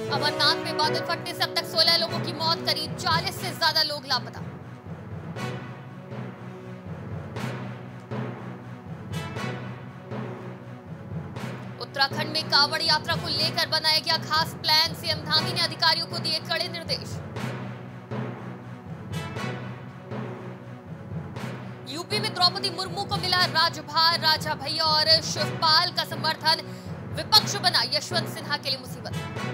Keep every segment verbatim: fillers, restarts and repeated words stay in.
अमरनाथ में बादल फटने से अब तक सोलह लोगों की मौत, करीब चालीस से ज्यादा लोग लापता। उत्तराखंड में कांवड़ यात्रा को लेकर बनाया गया खास प्लान, सीएम धामी ने अधिकारियों को दिए कड़े निर्देश। यूपी में द्रौपदी मुर्मू को मिला राजभार, राजा भैया और शिवपाल का समर्थन, विपक्ष बना यशवंत सिन्हा के लिए मुसीबत।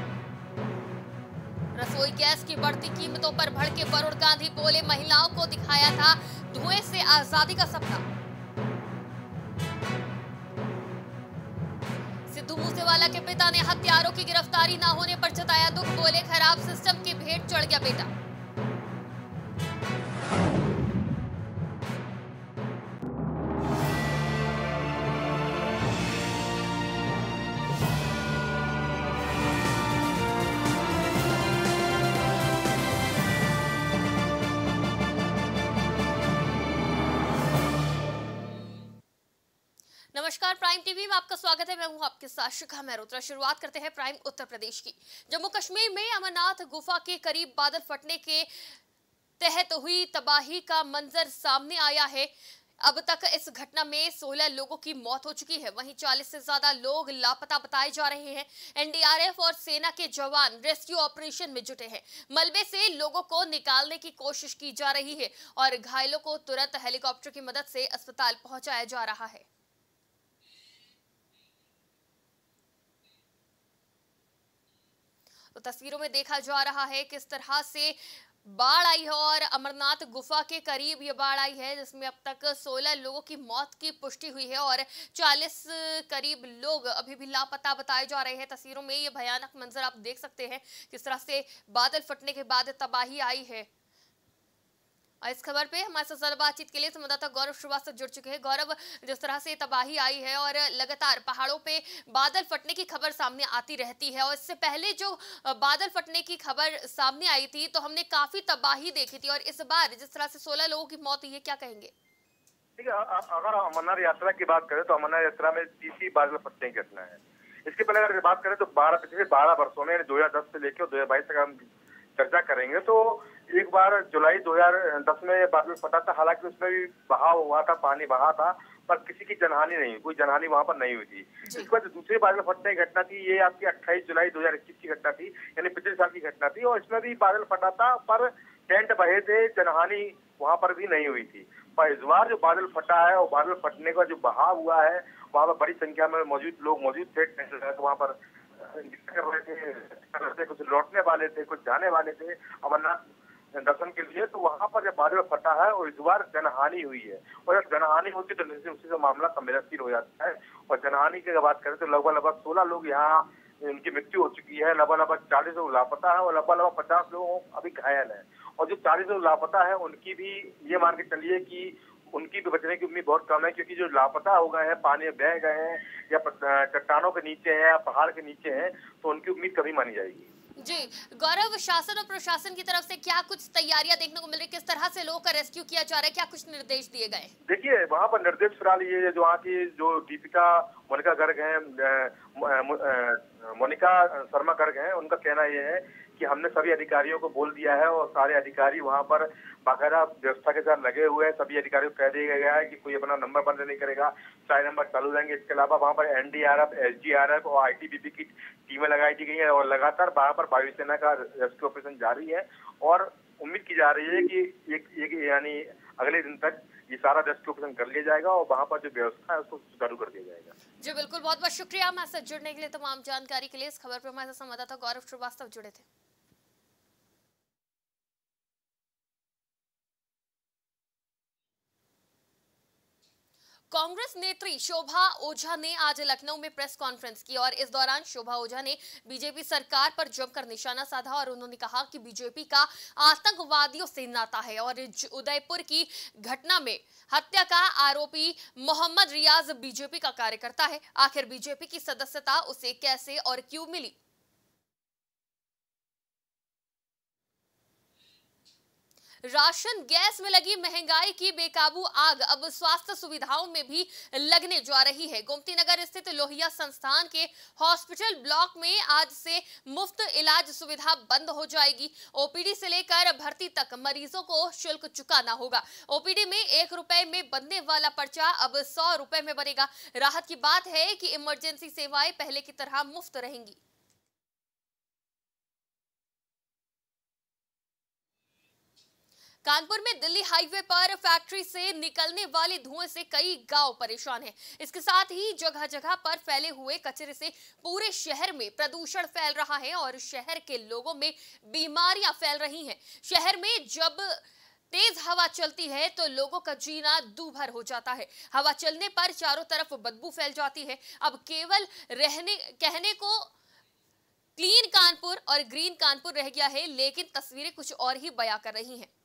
रसोई गैस की बढ़ती कीमतों पर भड़के वरुण गांधी, बोले महिलाओं को दिखाया था धुएं से आजादी का सपना। सिद्धू मूसेवाला के पिता ने हत्यारों की गिरफ्तारी न होने पर जताया दुख, बोले खराब सिस्टम की भेंट चढ़ गया बेटा। नमस्कार, प्राइम टीवी में आपका स्वागत है। मैं हूं आपके साथ शिखा मेहरोत्रा। शुरुआत करते हैं प्राइम उत्तर प्रदेश की। जम्मू कश्मीर में अमरनाथ गुफा के करीब बादल फटने के तहत हुई तबाही का मंजर सामने आया है। अब तक इस घटना में सोलह लोगों की मौत हो चुकी है, वहीं चालीस से ज्यादा लोग लापता बताए जा रहे हैं। एनडीआरएफ और सेना के जवान रेस्क्यू ऑपरेशन में जुटे हैं। मलबे से लोगों को निकालने की कोशिश की जा रही है और घायलों को तुरंत हेलीकॉप्टर की मदद से अस्पताल पहुंचाया जा रहा है। तो तस्वीरों में देखा जा रहा है किस तरह से बाढ़ आई है और अमरनाथ गुफा के करीब ये बाढ़ आई है, जिसमें अब तक सोलह लोगों की मौत की पुष्टि हुई है और चालीस करीब लोग अभी भी लापता बताए जा रहे हैं। तस्वीरों में ये भयानक मंजर आप देख सकते हैं किस तरह से बादल फटने के बाद तबाही आई है। और इस खबर पे हमारे साथ ज्यादा बातचीत के लिए संवाददाता गौरव श्रीवास्तव जुड़ चुके हैं। गौरव, जिस तरह से तबाही आई है और लगातार पहाड़ों पे बादल फटने की खबर सामने आती रहती है, और इससे पहले जो बादल फटने की खबर सामने आई थी तो हमने काफी तबाही देखी थी, और इस बार जिस तरह से सोलह लोगों की मौत हुई है, क्या कहेंगे? ठीक है, अगर अमरनाथ यात्रा की बात करें तो अमरनाथ यात्रा में तीसरी बादल फटने की घटना है। इसके पहले अगर बात करें तो बारह पिछले बारह वर्षों में दो हजार दस से लेकर दो हजार बाईस तक हम चर्चा करेंगे तो एक बार जुलाई दो हजार दस में बादल फटा था। हालांकि उसमें भी बहाव हुआ था, पानी बहा था, पर किसी की जनहानि नहीं, कोई जनहानि वहां पर नहीं हुई थी। इसके बाद दूसरी बादल फटने की घटना थी, ये आपकी अट्ठाईस जुलाई दो हजार इक्कीस की घटना थी, यानी पिछले साल की घटना थी, और इसमें भी बादल फटा था पर टेंट बहे थे, जनहानि वहां पर भी नहीं हुई थी। पर इस बार जो बादल फटा है और बादल फटने का जो बहाव हुआ है, वहां पर बड़ी संख्या में मौजूद लोग मौजूद थे, वहां पर कर रहे थे, कर रहे थे, कुछ लौटने वाले थे, कुछ जाने वाले थे अमरनाथ दर्शन के लिए। तो वहां पर जब बादल फटा है और इस बार जनहानि हुई है, और जब जनहानि होती है तो उसी से मामला संवेदनशील हो जाता है। और जनहानि की बात करें तो लगभग लगभग सोलह लोग यहाँ उनकी मृत्यु हो चुकी है, लगभग लगभग चालीस लोग लापता है और लगभग लगभग पचास लोग अभी घायल है। और जो चालीस लोग लापता है उनकी भी ये मान के चलिए कि उनकी भी बचने की उम्मीद बहुत कम है, क्योंकि जो लापता हो गए हैं, पानी में बह गए हैं या चट्टानों के नीचे हैं या पहाड़ के नीचे हैं, तो उनकी उम्मीद कभी मानी जाएगी। जी गौरव, शासन और प्रशासन की तरफ से क्या कुछ तैयारियां देखने को मिल रही, किस तरह से लोगों का रेस्क्यू किया जा रहा है, क्या कुछ निर्देश दिए गए? देखिए, वहाँ पर निर्देश फिलहाल ये जो वहाँ की जो दीपिका मोनिका गर्ग हैं, मोनिका शर्मा गर्ग हैं, उनका कहना यह है कि हमने सभी अधिकारियों को बोल दिया है और सारे अधिकारी वहाँ पर बाकायदा व्यवस्था के साथ लगे हुए हैं। सभी अधिकारियों को कह दिया गया है कि कोई अपना नंबर बंद नहीं करेगा, सारे नंबर चालू रहेंगे। इसके अलावा वहाँ पर एनडीआरएफ, एसडीआरएफ और आईटीबीपी की टीमें लगाई दी गई है और लगातार वहाँ पर वायुसेना का रेस्क्यू ऑपरेशन जारी है। और उम्मीद की जा रही है कि एक, एक यानी अगले दिन तक ये सारा रेस्क्यू ऑपरेशन कर लिया जाएगा और वहाँ पर जो व्यवस्था है उसको सुचारू कर दिया जाएगा। जी बिल्कुल, बहुत बहुत शुक्रिया हमारे साथ जुड़ने के लिए, तमाम जानकारी के लिए। इस खबर पर हमारे साथ संवाददाता गौरव श्रीवास्तव जुड़े थे। कांग्रेस नेत्री शोभा ओझा ने आज लखनऊ में प्रेस कॉन्फ्रेंस की और इस दौरान शोभा ओझा ने बीजेपी सरकार पर जमकर निशाना साधा और उन्होंने कहा कि बीजेपी का आतंकवादियों से नाता है और उदयपुर की घटना में हत्या का आरोपी मोहम्मद रियाज बीजेपी का कार्यकर्ता है। आखिर बीजेपी की सदस्यता उसे कैसे और क्यों मिली? राशन गैस में लगी महंगाई की बेकाबू आग अब स्वास्थ्य सुविधाओं में भी लगने जा रही है। गोमती नगर स्थित लोहिया संस्थान के हॉस्पिटल ब्लॉक में आज से मुफ्त इलाज सुविधा बंद हो जाएगी। ओपीडी से लेकर भर्ती तक मरीजों को शुल्क चुकाना होगा। ओपीडी में एक रुपए में बनने वाला पर्चा अब सौ रुपए में बनेगा। राहत की बात है कि इमरजेंसी सेवाएं पहले की तरह मुफ्त रहेंगी। कानपुर में दिल्ली हाईवे पर फैक्ट्री से निकलने वाले धुएं से कई गांव परेशान हैं। इसके साथ ही जगह जगह पर फैले हुए कचरे से पूरे शहर में प्रदूषण फैल रहा है और शहर के लोगों में बीमारियां फैल रही हैं। शहर में जब तेज हवा चलती है तो लोगों का जीना दूभर हो जाता है। हवा चलने पर चारों तरफ बदबू फैल जाती है। अब केवल रहने कहने को क्लीन कानपुर और ग्रीन कानपुर रह गया है, लेकिन तस्वीरें कुछ और ही बयां कर रही हैं।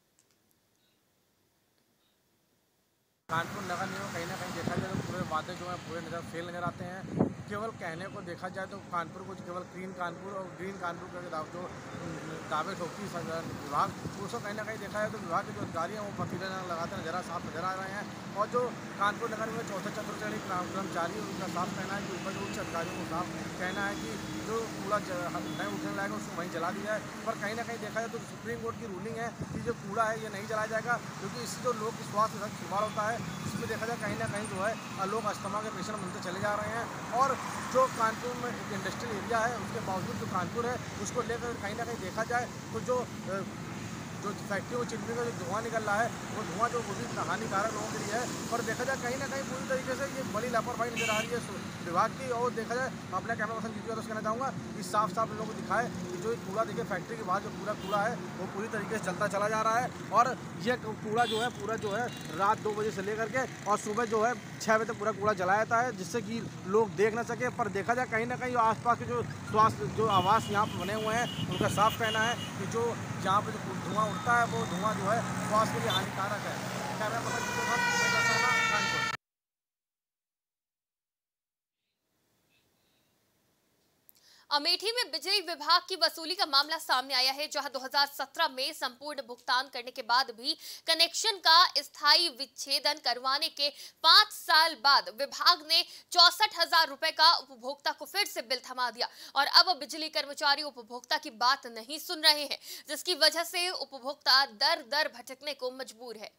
कानपुर नगर निगम कहीं ना कहीं देखा जाए तो पूरे वादे जो है पूरे नजर फेल नजर आते हैं। केवल कहने को देखा जाए तो कानपुर को केवल क्लीन कानपुर और ग्रीन कानपुर का जो दावे ठोकी विभाग, उसको कहीं ना कहीं देखा जाए तो विभाग के जो अधिकारी हैं वो पतीले लगाते नजर साफ नजर आ रहे हैं। और जो कानपुर नगर में चौथे चतुर्थ श्रेणी कर्मचारी उनका साफ कहना है कि ऊपर जो उच्च अधिकारियों को साफ कहना है कि जो कूड़ा नहीं उठने लगेगा उसको वहीं जला दिया जाए। पर कहीं ना कहीं देखा जाए तो सुप्रीम कोर्ट की रूलिंग है कि जो कूड़ा है ये नहीं जलाया जाएगा, क्योंकि इससे जो लोग की स्वास्थ्य में खिलवाड़ होता है। इसमें देखा जाए कहीं ना कहीं जो है लोग अस्थमा के पेशेंट बनते चले जा रहे हैं। और जो कानपुर में एक इंडस्ट्रियल एरिया है उसके बावजूद जो कानपुर है उसको लेकर कहीं ना कहीं देखा जाए तो जो जो फैक्ट्री और चिमनी का जो धुआं निकल रहा है वो धुआं जो वो भी हानिकारक लोगों के लिए है। पर देखा जाए कहीं ना कहीं पूरी तरीके से ये बड़ी लापरवाही नजर आ रही है विभाग की। और देखा जाए मैं अपने कैमरा पर्सन जीतू यादव कहना चाहूँगा कि साफ साफ लोगों को दिखाए कि जो कूड़ा देखिए फैक्ट्री के बाद जो पूरा कूड़ा है वो पूरी तरीके से चलता चला जा रहा है। और ये कूड़ा जो है पूरा जो है रात दो बजे से लेकर के और सुबह जो है छः बजे तक पूरा कूड़ा जलाया जाता है, जिससे कि लोग देख ना सके। पर देखा जाए कहीं ना कहीं आसपास के जो स्वास्थ्य जो आवास यहाँ पर बने हुए हैं उनका साफ कहना है कि जो जहाँ पर जो धुआं उठता है वो धुआं जो है स्वास्थ्य के लिए हानिकारक है। कैमरा पर्सन जीतू यादव, अमेठी में बिजली विभाग की वसूली का मामला सामने आया है, जहां दो हज़ार सत्रह में संपूर्ण भुगतान करने के बाद भी कनेक्शन का स्थायी विच्छेदन करवाने के पांच साल बाद विभाग ने चौसठ हजार रुपए का उपभोक्ता को फिर से बिल थमा दिया। और अब बिजली कर्मचारी उपभोक्ता की बात नहीं सुन रहे हैं, जिसकी वजह से उपभोक्ता दर दर भटकने को मजबूर है।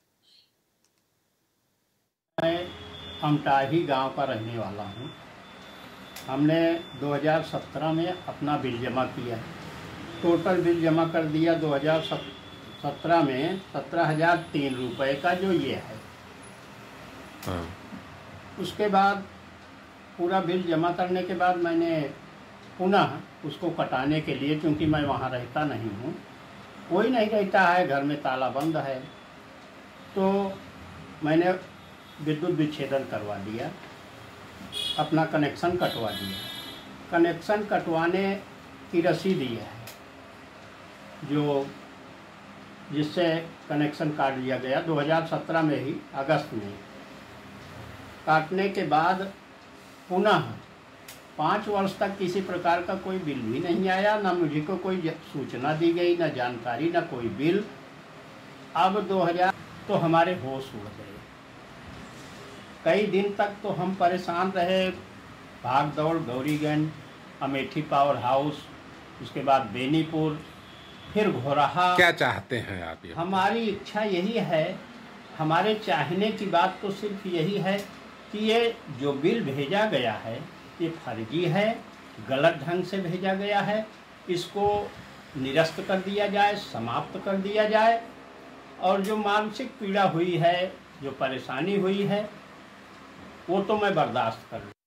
मैं अमटाही गांव का रहने वाला हूं। हमने दो हज़ार सत्रह में अपना बिल जमा किया, टोटल बिल जमा कर दिया दो हज़ार सत्रह में सत्रह हजार तीन रुपये का जो ये है। हाँ। उसके बाद पूरा बिल जमा करने के बाद मैंने पुनः उसको कटाने के लिए, क्योंकि मैं वहाँ रहता नहीं हूँ, कोई नहीं रहता है, घर में ताला बंद है, तो मैंने विद्युत विच्छेदन करवा दिया, अपना कनेक्शन कटवा दिया। कनेक्शन कटवाने की रसीद ये है जो जिससे कनेक्शन काट दिया गया दो हज़ार सत्रह में ही अगस्त में। काटने के बाद पुनः पाँच वर्ष तक किसी प्रकार का कोई बिल भी नहीं आया, ना मुझे को कोई सूचना दी गई, ना जानकारी, ना कोई बिल। अब दो हज़ार तो हमारे होश उड़ गए। कई दिन तक तो हम परेशान रहे, भाग दौड़, गौरीगंज, अमेठी पावर हाउस, उसके बाद बेनीपुर, फिर घोराहा। क्या चाहते हैं आप? ये हमारी इच्छा यही है, हमारे चाहने की बात तो सिर्फ यही है कि ये जो बिल भेजा गया है ये फर्जी है, गलत ढंग से भेजा गया है, इसको निरस्त कर दिया जाए, समाप्त कर दिया जाए। और जो मानसिक पीड़ा हुई है, जो परेशानी हुई है, वो तो मैं बर्दाश्त कर लूँ।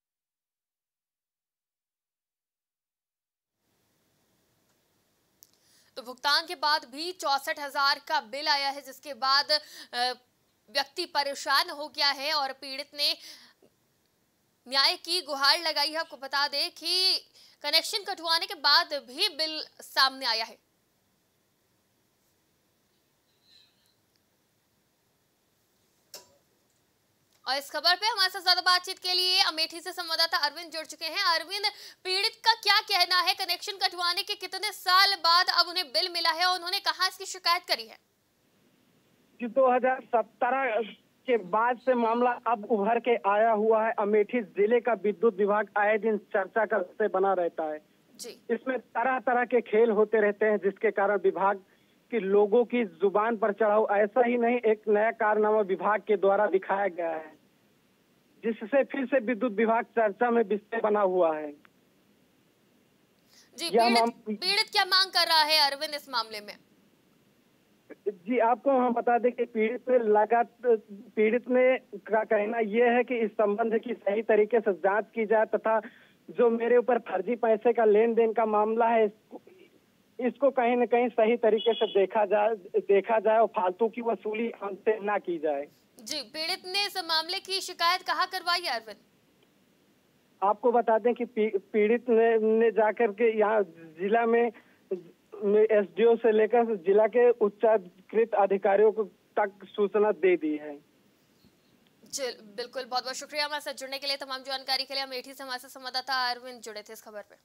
तो भुगतान के बाद भी चौसठ हजार का बिल आया है, जिसके बाद व्यक्ति परेशान हो गया है और पीड़ित ने न्याय की गुहार लगाई है। आपको बता दें कि कनेक्शन कटवाने के बाद भी बिल सामने आया है। और इस खबर पे हमारे साथ ज्यादा बातचीत के लिए अमेठी से संवाददाता अरविंद जुड़ चुके हैं। अरविंद, पीड़ित का क्या कहना है? कनेक्शन कटवाने के कितने साल बाद अब उन्हें बिल मिला है और उन्होंने कहाँ इसकी शिकायत करी है? दो हज़ार सत्रह के बाद से मामला अब उभर के आया हुआ है। अमेठी जिले का विद्युत विभाग आए दिन चर्चा का विषय बना रहता है जी। इसमें तरह तरह के खेल होते रहते हैं, जिसके कारण विभाग के लोगों की जुबान पर चढ़ाओ ऐसा ही नहीं, एक नया कारनामा विभाग के द्वारा दिखाया गया है, जिससे फिर से विद्युत विभाग चर्चा में विषय बना हुआ है। जी, पीड़ित, पीड़ित क्या मांग कर रहा है अरविंद इस मामले में? जी, आपको हम बता दें कि पीड़ित ने लगातार पीड़ित ने का कहना यह है कि इस संबंध की सही तरीके से जांच की जाए तथा जो मेरे ऊपर फर्जी पैसे का लेन देन का मामला है इसको, इसको कहीं न कहीं सही तरीके से देखा जाए देखा जाए और फालतू की वसूली हमसे ना की जाए। जी, पीड़ित ने इस मामले की शिकायत कहाँ करवाई है अरविंद? आपको बता दें कि पीड़ित ने, ने जाकर के यहाँ जिला में एसडीओ से लेकर जिला के उच्चाधिकृत अधिकारियों को तक सूचना दे दी है। बिल्कुल, बहुत बहुत शुक्रिया हमारे साथ जुड़ने के लिए। तमाम जानकारी के लिए अमेठी से हमारे साथ संवाददाता अरविंद जुड़े थे इस खबर पे।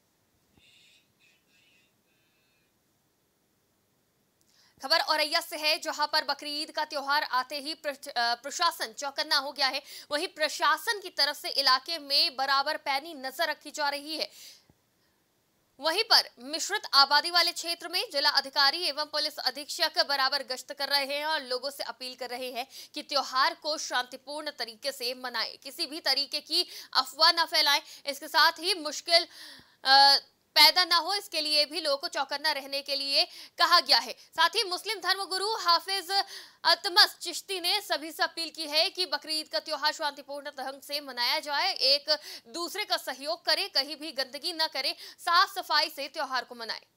खबर औरैया से है, जहां पर बकरीद का त्योहार आते ही प्रशासन चौकन्ना हो गया है। वहीं प्रशासन की तरफ से इलाके में बराबर पैनी नजर रखी जा रही है। वहीं पर मिश्रित आबादी वाले क्षेत्र में जिला अधिकारी एवं पुलिस अधीक्षक बराबर गश्त कर रहे हैं और लोगों से अपील कर रहे हैं कि त्योहार को शांतिपूर्ण तरीके से मनाएं, किसी भी तरीके की अफवाह न फैलाएं। इसके साथ ही मुश्किल आ, पैदा ना हो, इसके लिए भी लोगों को चौकन्ना रहने के लिए कहा गया है। साथ ही मुस्लिम धर्मगुरु हाफिज अतमस चिश्ती ने सभी से अपील की है कि बकरीद का त्योहार शांतिपूर्ण ढंग से मनाया जाए, एक दूसरे का सहयोग करे, कहीं भी गंदगी न करे, साफ सफाई से त्योहार को मनाए।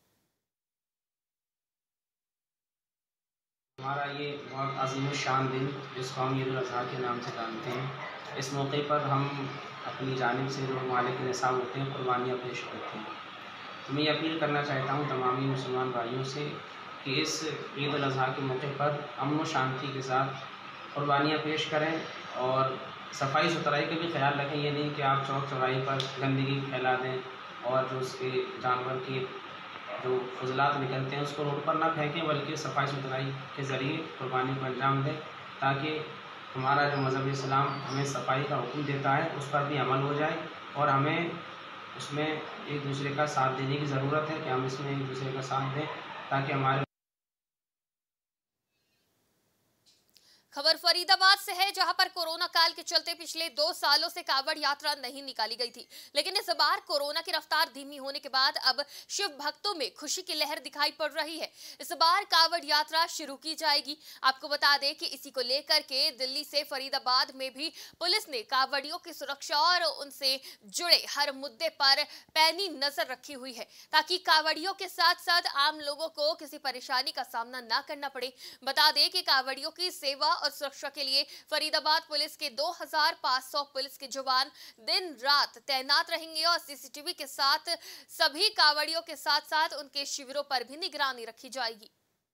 हमारा ये बहुत अजीम शान दिन जिसको हम ईद उल अज़हा के नाम से जानते हैं, इस मौके पर हम अपनी जानिब से जो मालिक निसाब होते हैं कुर्बानियाँ पेश करते हैं। तो मैं ये अपील करना चाहता हूँ तमामी मुसलमान भाइयों से कि इस ईद उल अज़हा के मौके पर अमन व शांति के साथ कुर्बानियाँ पेश करें और सफाई सुथराई का भी ख्याल रखें। ये नहीं कि आप चौक चौराहे पर गंदगी फैला दें और जो उसके जानवर की जो फजलात निकलते हैं उसको रोड पर ना फेंकें, बल्कि सफाई सुथराई के ज़रिए कुर्बानी को अंजाम दें, ताकि हमारा जो मज़हब इस्लाम हमें सफाई का हुक्म देता है उस पर भी अमल हो जाए और हमें उसमें एक दूसरे का साथ देने की ज़रूरत है कि हम इसमें एक दूसरे का साथ दें ताकि हमारे। खबर फरीदाबाद से है, जहां पर कोरोना काल के चलते पिछले दो सालों से कावड़ यात्रा नहीं निकाली गई थी, लेकिन इस बार कोरोना की रफ्तार धीमी होने के बाद अब शिव भक्तों में खुशी की लहर दिखाई पड़ रही है। इस बार कावड़ यात्रा शुरू की जाएगी। आपको बता दें कि इसी को लेकर के दिल्ली से फरीदाबाद में भी पुलिस ने कावड़ियों की सुरक्षा और उनसे जुड़े हर मुद्दे पर पैनी नजर रखी हुई है, ताकि कावड़ियों के साथ साथ आम लोगों को किसी परेशानी का सामना न करना पड़े। बता दें कि कावड़ियों की सेवा और सुरक्षा के लिए फरीदाबाद पुलिस के दो हज़ार पाँच सौ पुलिस के जवान दिन रात तैनात रहेंगे और सीसीटीवी के साथ सभी कावड़ियों के साथ साथ उनके शिविरों पर भी निगरानी रखी जाएगी।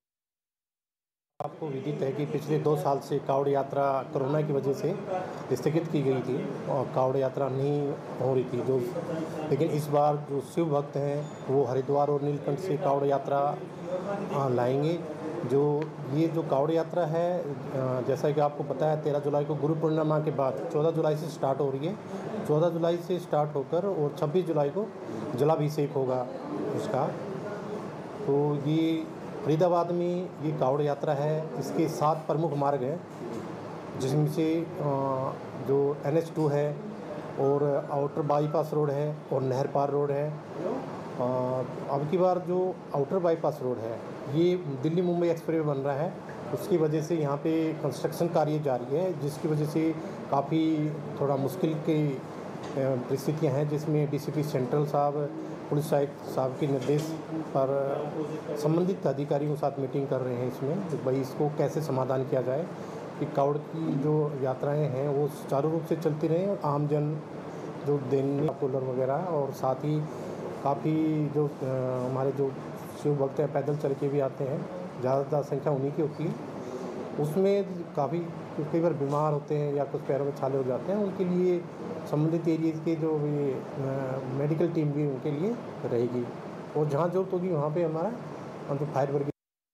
आपको विदित है कि पिछले दो साल से कावड़ यात्रा कोरोना की वजह से स्थगित की गई थी और कावड़ यात्रा नहीं हो रही थी जो लेकिन इस बार जो शिव भक्त हैं वो हरिद्वार और नीलकंठ से कावड़ यात्रा लाएंगे। जो ये जो कावड़ यात्रा है, जैसा कि आपको पता है, तेरह जुलाई को गुरु पूर्णिमा के बाद चौदह जुलाई से स्टार्ट हो रही है। चौदह जुलाई से स्टार्ट होकर और छब्बीस जुलाई को जलाभिषेक होगा उसका। तो ये फरीदाबाद में ये कावड़ यात्रा है। इसके सात प्रमुख मार्ग हैं, जिसमें से जो एन एच टू है और आउटर बाईपास रोड है और नहर पार रोड है। अब की बार जो आउटर बाईपास रोड है ये दिल्ली मुंबई एक्सप्रेस बन रहा है, उसकी वजह से यहाँ पे कंस्ट्रक्शन कार्य जारी है, जिसकी वजह से काफ़ी थोड़ा मुश्किल की परिस्थितियाँ हैं, जिसमें डीसीपी सेंट्रल साहब, पुलिस आयुक्त साहब के निर्देश पर संबंधित अधिकारियों के साथ मीटिंग कर रहे हैं इसमें तो भाई इसको कैसे समाधान किया जाए कि कावड़ की जो यात्राएं हैं वो सुचारू रूप से चलती रहें, आम जन जो देने कूलर वगैरह, और साथ ही काफ़ी जो हमारे जो शिव भक्त हैं पैदल चल के भी आते हैं, ज़्यादातर संख्या उन्हीं की होती है। उसमें काफ़ी कुछ कई बार बीमार होते हैं या कुछ पैरों में छाले हो जाते हैं, उनके लिए संबंधित एरियाज़ के जो भी मेडिकल टीम भी उनके लिए रहेगी और जहाँ जरूरत होगी वहाँ पे हमारा मतलब फायर ब्रिगेड।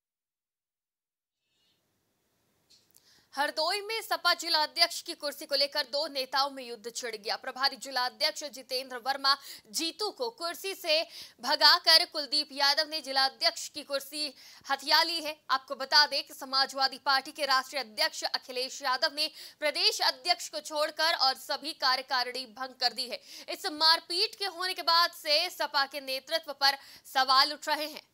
हरदोई में सपा जिला अध्यक्ष की कुर्सी को लेकर दो नेताओं में युद्ध छिड़ गया। प्रभारी जिला अध्यक्ष जितेंद्र वर्मा जीतू को कुर्सी से भगाकर कुलदीप यादव ने जिला अध्यक्ष की कुर्सी हथिया ली है। आपको बता दें कि समाजवादी पार्टी के राष्ट्रीय अध्यक्ष अखिलेश यादव ने प्रदेश अध्यक्ष को छोड़कर और सभी कार्यकारिणी भंग कर दी है। इस मारपीट के होने के बाद से सपा के नेतृत्व पर सवाल उठ रहे हैं।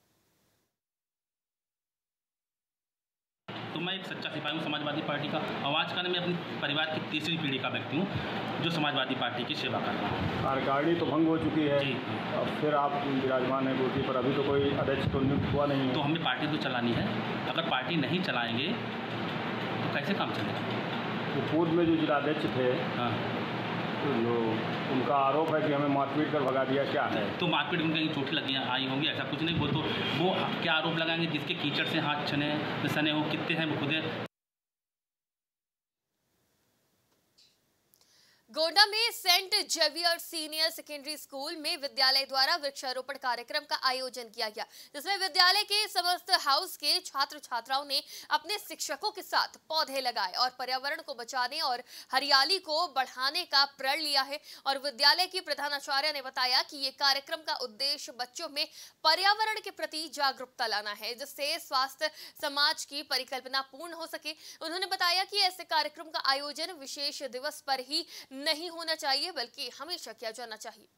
तो मैं एक सच्चा सिपाही हूँ समाजवादी पार्टी का, और आज का मैं अपनी परिवार की तीसरी पीढ़ी का व्यक्ति हूँ जो समाजवादी पार्टी की सेवा कर रहा हूँ। कार्यकारिणी तो भंग हो चुकी है, अब फिर आप विराजमान है कुर्सी पर, अभी तो कोई अध्यक्ष तो नियुक्त हुआ नहीं है। तो हमें पार्टी तो चलानी है, अगर पार्टी नहीं चलाएंगे तो कैसे काम चलेगा। तो पूर्व में जो जिलाध्यक्ष थे, हाँ, तो जो उनका आरोप है कि हमें मारपीट कर भगा दिया, क्या है? तो मारपीट में कहीं चोट लगी आई होंगी, ऐसा कुछ नहीं। वो तो वो क्या आरोप लगाएंगे जिसके कीचड़ से हाथ छने सने हो, कितने हैं वो खुदे। गोंडा में Saint Xavier senior secondary school में विद्यालय द्वारा वृक्षारोपण कार्यक्रम का आयोजन किया गया, जिसमें विद्यालय के समस्त हाउस के छात्र छात्राओं ने अपने शिक्षकों के साथ पौधे लगाए और पर्यावरण को बचाने और हरियाली को बढ़ाने का प्रण लिया है। और विद्यालय की प्रधानाचार्य ने बताया कि ये कार्यक्रम का उद्देश्य बच्चों में पर्यावरण के प्रति जागरूकता लाना है, जिससे स्वास्थ्य समाज की परिकल्पना पूर्ण हो सके। उन्होंने बताया कि ऐसे कार्यक्रम का आयोजन विशेष दिवस पर ही नहीं होना चाहिए बल्कि हमेशा किया जाना चाहिए।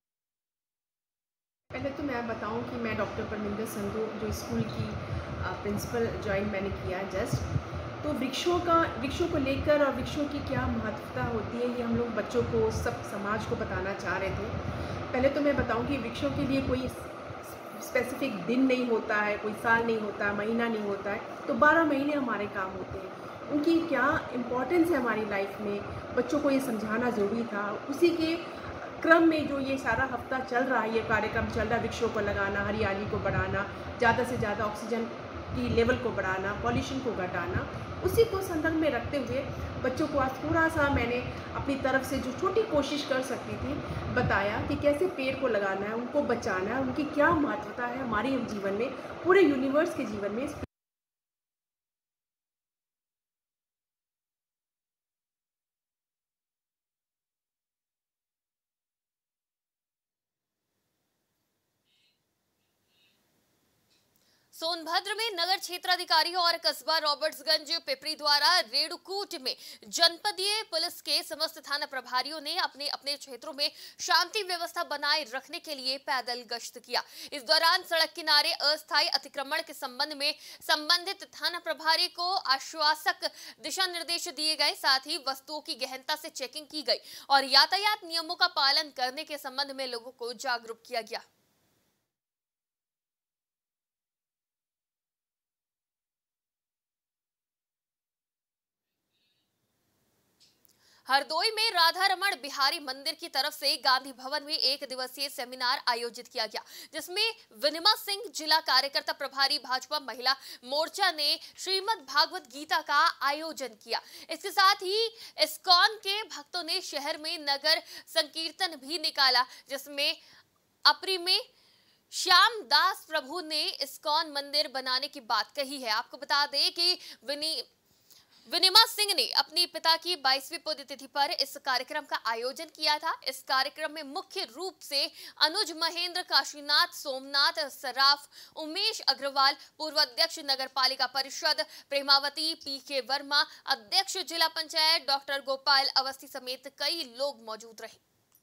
पहले तो मैं बताऊं कि मैं डॉक्टर परमिंदर संधू जो स्कूल की प्रिंसिपल ज्वाइन मैंने किया है जस्ट, तो वृक्षों का वृक्षों को लेकर और वृक्षों की क्या महत्वता होती है ये हम लोग बच्चों को, सब समाज को बताना चाह रहे थे। पहले तो मैं बताऊं कि वृक्षों के लिए कोई स्पेसिफिक दिन नहीं होता है, कोई साल नहीं होता, महीना नहीं होता है, तो बारह महीने हमारे काम होते हैं। उनकी क्या इम्पोर्टेंस है हमारी लाइफ में, बच्चों को ये समझाना ज़रूरी था। उसी के क्रम में जो ये सारा हफ्ता चल रहा है, ये कार्यक्रम चल रहा है, वृक्षों को लगाना, हरियाली को बढ़ाना, ज़्यादा से ज़्यादा ऑक्सीजन की लेवल को बढ़ाना, पॉल्यूशन को घटाना, उसी को संदर्भ में रखते हुए बच्चों को आज थोड़ा सा मैंने अपनी तरफ से जो छोटी कोशिश कर सकती थी बताया कि कैसे पेड़ को लगाना है, उनको बचाना है, उनकी क्या महत्वता है हमारे जीवन में, पूरे यूनिवर्स के जीवन में। सोनभद्र में नगर क्षेत्राधिकारी और कस्बा रॉबर्ट्सगंज पिपरी द्वारा रेणुकूट में जनपदीय पुलिस के समस्त थाना प्रभारियों ने अपने अपने क्षेत्रों में शांति व्यवस्था बनाए रखने के लिए पैदल गश्त किया। इस दौरान सड़क किनारे अस्थायी अतिक्रमण के संबंध में संबंधित थाना प्रभारी को आश्वासक दिशा निर्देश दिए गए, साथ ही वस्तुओं की गहनता से चेकिंग की गई और यातायात नियमों का पालन करने के संबंध में लोगों को जागरूक किया गया। हरदोई में राधा रमण बिहारी मंदिर की तरफ से गांधी भवन में एक दिवसीय सेमिनार आयोजित किया गया, जिसमें विनिमा सिंह जिला कार्यकर्ता प्रभारी भाजपा महिला मोर्चा ने श्रीमद् भागवत गीता का आयोजन किया। इसके साथ ही इस्कॉन के भक्तों ने शहर में नगर संकीर्तन भी निकाला, जिसमें अपरी में श्याम दास प्रभु ने इस्कॉन मंदिर बनाने की बात कही है। आपको बता दें कि विनी विनिमा सिंह ने अपनी पिता की बाईसवीं पुण्यतिथि पर इस कार्यक्रम का आयोजन किया था। इस कार्यक्रम में मुख्य रूप से अनुज महेंद्र, काशीनाथ सोमनाथ सराफ, उमेश अग्रवाल, पूर्व अध्यक्ष नगर पालिका परिषद प्रेमावती, पी के वर्मा, अध्यक्ष जिला पंचायत डॉक्टर गोपाल अवस्थी समेत कई लोग मौजूद रहे।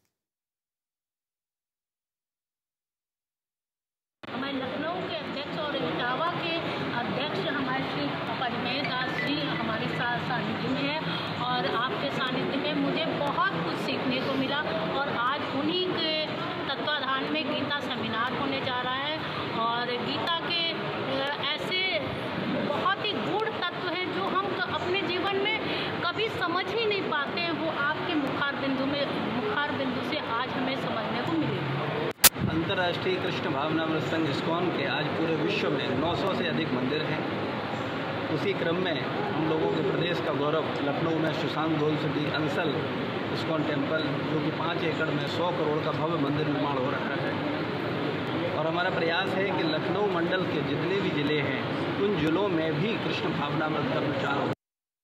हमारे लखनऊ के अध्यक्ष और इटावा के अध्यक्ष हमारे श्री परिमेय दास जी हमारे साथ सानिध्य में है और आपके सानिध्य में मुझे बहुत कुछ सीखने को मिला और आज उन्हीं के तत्वाधान में गीता सेमिनार होने जा रहा है। और गीता के ऐसे बहुत ही गूढ़ तत्व हैं जो हम अपने जीवन में कभी समझ ही नहीं पाते हैं, वो आपके मुखार बिंदु में मुखार बिंदु से आज हमें समझने को मिलेगा। अंतर्राष्ट्रीय कृष्ण भावनामृत संघ इस्कॉन के आज पूरे विश्व में नौ सौ से अधिक मंदिर हैं। उसी क्रम में हम लोगों के प्रदेश का गौरव लखनऊ में Sushant golf city Ansal ISKCON temple, जो कि पाँच एकड़ में सौ करोड़ का भव्य मंदिर निर्माण हो रहा है। और हमारा प्रयास है कि लखनऊ मंडल के जितने भी ज़िले हैं उन जिलों में भी कृष्ण भावनामृत का प्रचार हो।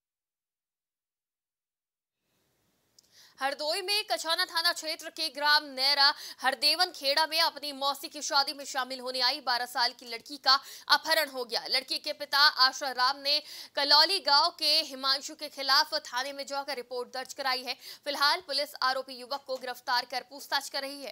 हरदोई में कछाना थाना क्षेत्र के ग्राम नैरा हरदेवन खेड़ा में अपनी मौसी की शादी में शामिल होने आई बारह साल की लड़की का अपहरण हो गया। लड़की के पिता आशा राम ने कलौली गांव के हिमांशु के खिलाफ थाने में जाकर रिपोर्ट दर्ज कराई है। फिलहाल पुलिस आरोपी युवक को गिरफ्तार कर पूछताछ कर रही है।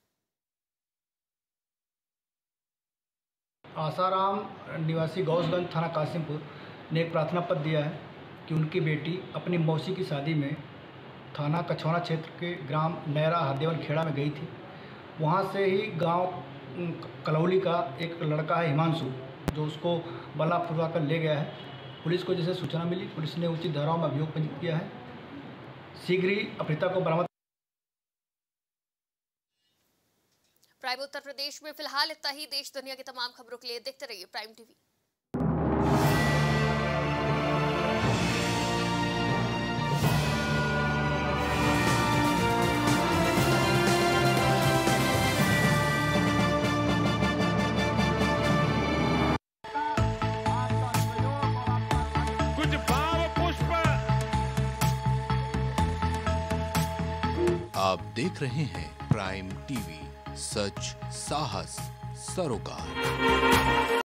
आसाराम निवासी गौसगंज थाना कासिमपुर ने एक प्रार्थना पत्र दिया है कि उनकी बेटी अपनी मौसी की शादी में थाना कछौना क्षेत्र के ग्राम नैरा हरदेवन खेड़ा में गई थी। वहाँ से ही गांव कलौली का एक लड़का है हिमांशु, जो उसको बलात्कार कर ले गया है। पुलिस को जैसे सूचना मिली, पुलिस ने उचित धाराओं में अभियोग पंजीकृत किया है। शीघ्र ही अपहृता को बरामद। प्राइम उत्तर प्रदेश में फिलहाल इतना ही। देश दुनिया की तमाम खबरों के लिए देखते रहिए प्राइम टीवी। आप देख रहे हैं प्राइम टीवी, सच साहस सरोकार।